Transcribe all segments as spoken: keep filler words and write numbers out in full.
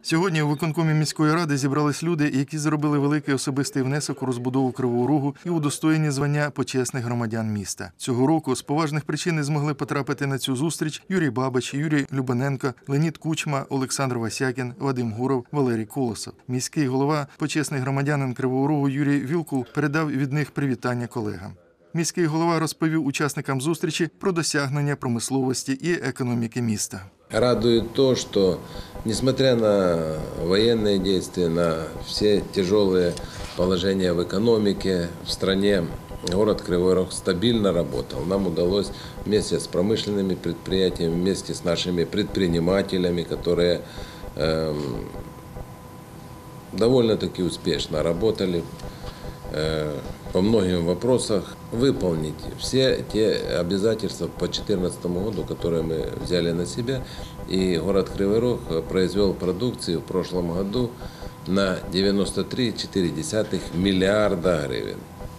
Сьогодні у виконкомі міської ради зібрались люди, які зробили великий особистий внесок у розбудову Кривого Рогу і удостоєні звання почесних громадян міста. Цього року з поважних причин не змогли потрапити на цю зустріч Юрій Бабич, Юрій Любаненко, Леонід Кучма, Олександр Васякін, Вадим Гуров, Валерій Колосов. Міський голова, почесний громадянин Кривого Рогу Юрій Вілкул передав від них привітання колегам. Міський голова розповів учасникам зустрічі про досягнення промисловості і економіки міста. Радует то, что, несмотря на военные действия, на все тяжелые положения в экономике, в стране, город Кривой Рог стабильно работал. Нам удалось вместе с промышленными предприятиями, вместе с нашими предпринимателями, которые э, довольно-таки успешно работали, э, по многим вопросам выполнить все те обязательства по две тысячи четырнадцатому году, которые мы взяли на себя. И город Кривой Рог произвел продукции в прошлом году на девяносто три целых четыре десятых миллиарда гривен.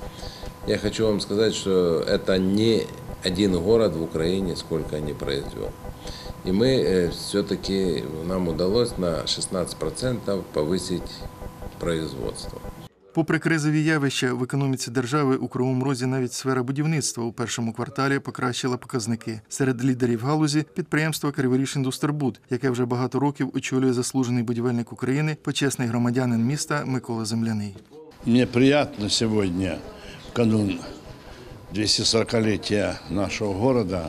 Я хочу вам сказать, что это не один город в Украине, сколько они произвел. И мы все-таки, нам удалось на шестнадцать процентов повысить производство. Попри кризові явища в економіці держави, у Кривому Розі навіть сфера будівництва у першому кварталі покращила показники. Серед лідерів галузі – підприємство «Криворіжіндустрбуд», яке вже багато років очолює заслужений будівельник України, почесний громадянин міста Микола Земляний. Мені приємно сьогодні, в канун двухсотсорокалетия нашого міста,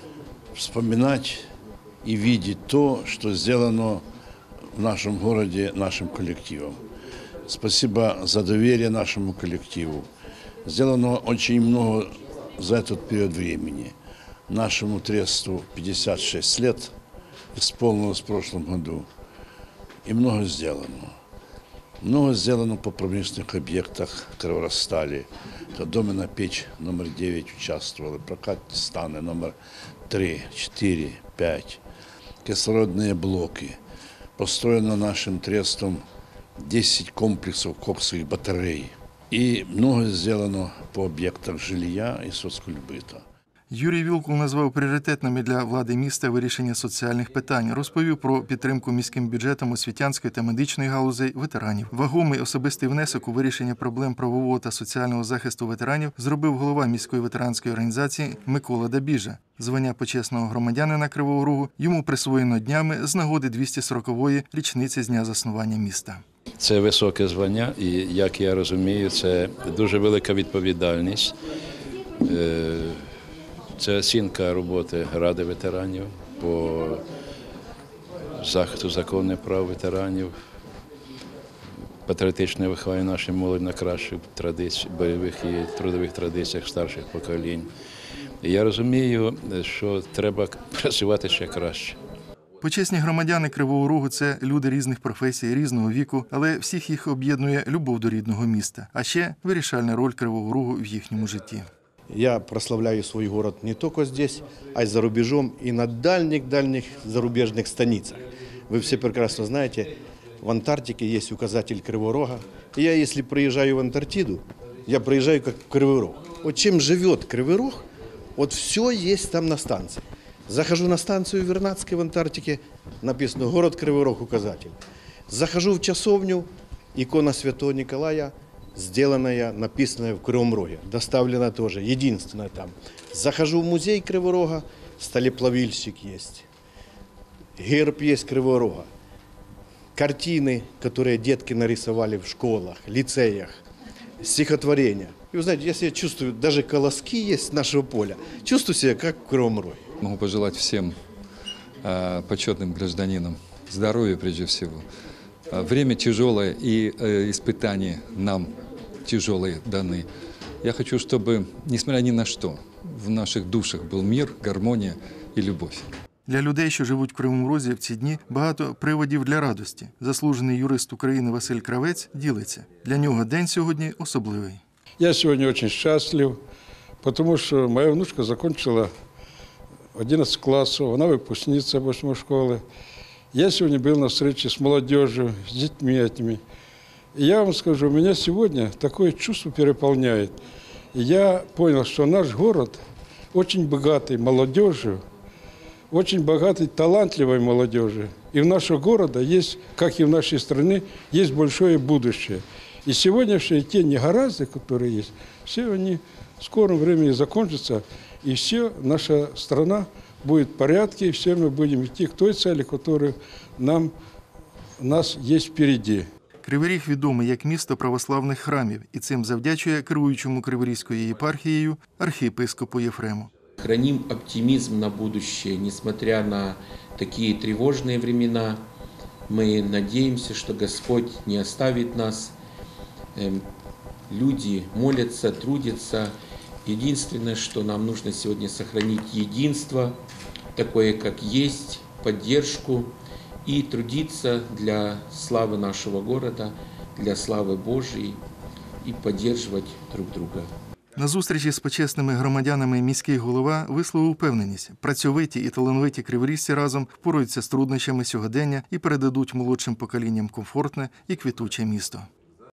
вспоминати і бачити те, що зроблено в нашому місті нашим колективом. Спасибо за доверие нашему коллективу. Сделано очень много за этот период времени. Нашему тресту пятьдесят шесть лет исполнилось в прошлом году. И много сделано. Много сделано по промышленных объектах Криворогстали. Это Домина печь номер девять участвовала, прокатные станы номер три, четыре, пять, кислородные блоки. Построено нашим трестом десять комплексов коксовых батарей. И много сделано по объектам жилья и соцкультбыта. Юрій Вілкул назвав пріоритетними для влади міста вирішення соціальних питань. Розповів про підтримку міським бюджетом освітянської та медичної галузей ветеранів. Вагомий особистий внесок у вирішення проблем правового та соціального захисту ветеранів зробив голова міської ветеранської організації Микола Дабіжа. Звання почесного громадянина Кривого Рогу йому присвоєно днями з нагоди двісті сорокової річниці з дня заснування міста. Це високе звання і, як я розумію, це дуже велика відповідальність. Це оцінка роботи Ради ветеранів по захисту законних прав ветеранів, патріотичне виховання нашої молоді на кращих традиціях, бойових і трудових традиціях старших поколінь. І я розумію, що треба працювати ще краще. Почесні громадяни Кривого Рогу – це люди різних професій, різного віку, але всіх їх об'єднує любов до рідного міста, а ще вирішальна роль Кривого Рогу в їхньому житті. Я прославляю свой город не только здесь, а и за рубежом, и на дальних-дальних зарубежных станицах. Вы все прекрасно знаете, в Антарктике есть указатель Кривого Рога. И я, если приезжаю в Антарктиду, я приезжаю как в Кривой Рог. Вот чем живет Кривой Рог, вот все есть там на станции. Захожу на станцию Вернадской в Антарктике, написано «Город Кривой Рог» указатель. Захожу в часовню, икона Святого Николая, сделанная, написанная в Кривом Роге, доставлена тоже, единственная там. Захожу в музей Кривого Рога, столеплавильщик есть, герб есть Кривого Рога, картины, которые детки нарисовали в школах, лицеях, стихотворения. И вы знаете, я себя чувствую, даже колоски есть с нашего поля, чувствую себя как в Кривом Роге. Могу пожелать всем э, почетным гражданинам здоровья прежде всего. Время тяжелое и э, испытания нам тяжелые даны. Я хочу, чтобы, несмотря ни на что, в наших душах был мир, гармония и любовь. Для людей, що живуть в Кривому Розі в ці дні, багато приводів для радості. Заслужений юрист України Василь Кравець ділиться. Для нього день сьогодні особливий. Я сьогодні дуже щасливий, тому що моя внучка закінчила одинадцять класів, вона випускниця восьмої школи. Я сегодня был на встрече с молодежью, с детьми этими. И я вам скажу, меня сегодня такое чувство переполняет. И я понял, что наш город очень богатый молодежью, очень богатой, талантливой молодежи. И в нашего города есть, как и в нашей стране, есть большое будущее. И сегодняшние те негоразды, которые есть, все они в скором времени закончатся, и все, наша страна будет в порядке, и все мы будем идти к той цели, которая нам, у нас есть впереди. Кривий Ріг відомий як місто православних храмів, і цим завдячує керуючому Криворізькою єпархією архієпископу Єфрему. Храним оптимизм на будущее, несмотря на такие тревожные времена. Мы надеемся, что Господь не оставит нас. Люди молятся, трудятся. Единственное, что нам нужно сегодня сохранить единство, такое, как есть, поддержку и трудиться для славы нашего города, для славы Божьей и поддерживать друг друга. На зустрічі з почесними громадянами міський голова висловив впевненість – працьовиті і талановиті криворіжці разом впораються з труднощами сьогодення і передадуть молодшим поколінням комфортне і квітуче місто.